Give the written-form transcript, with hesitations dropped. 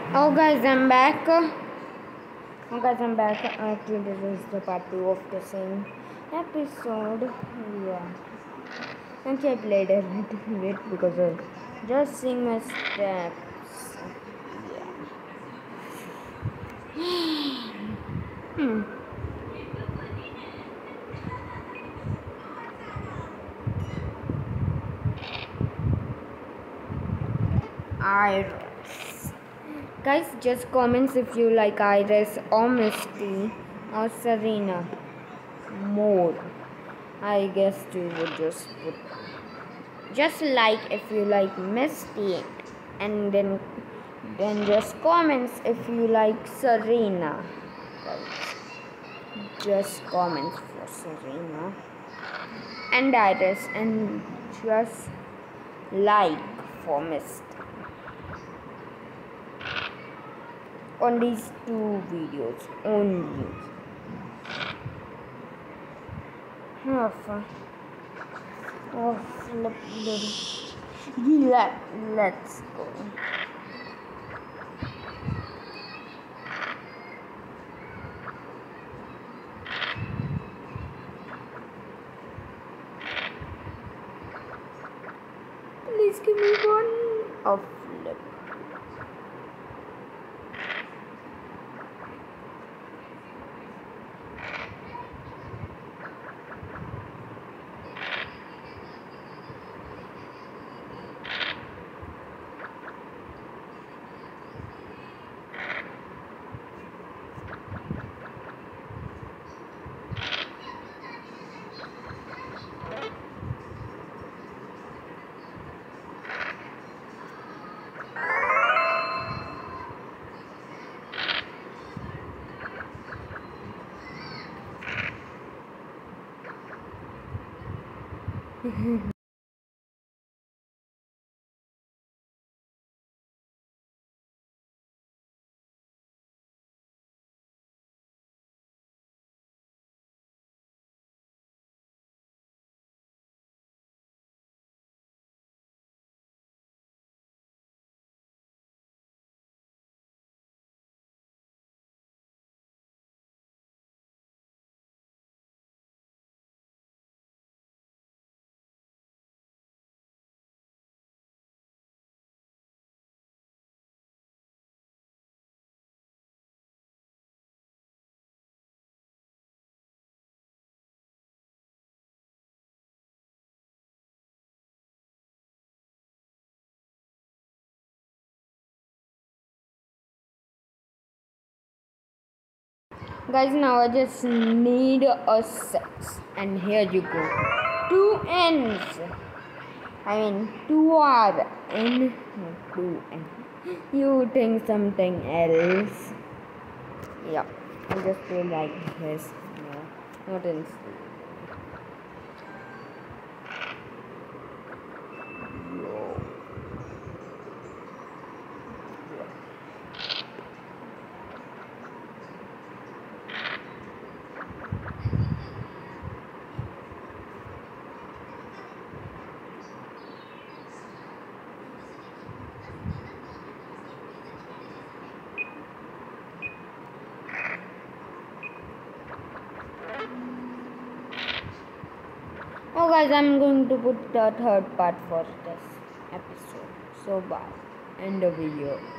Oh guys, I'm back. Actually, this is the part 2 of the same episode. Yeah. Actually, I played a little bit because of just seeing my steps. Yeah. Iris. Guys, just comments if you like Iris or Misty or Serena more. I guess you would just like if you like Misty, and then just comments if you like Serena. Guys, just comments for Serena and Iris, and just like for Misty on these two videos only. Oh, flip. Let's go. Please give me one. Oh, flip. Guys, now I just need a 6, and here you go. 2 N's. I mean 2 R N, not 2 N. You think something else? Yeah, I just feel like this. No, not in. Oh guys, I'm going to put the third part for this episode. So bye. End the video.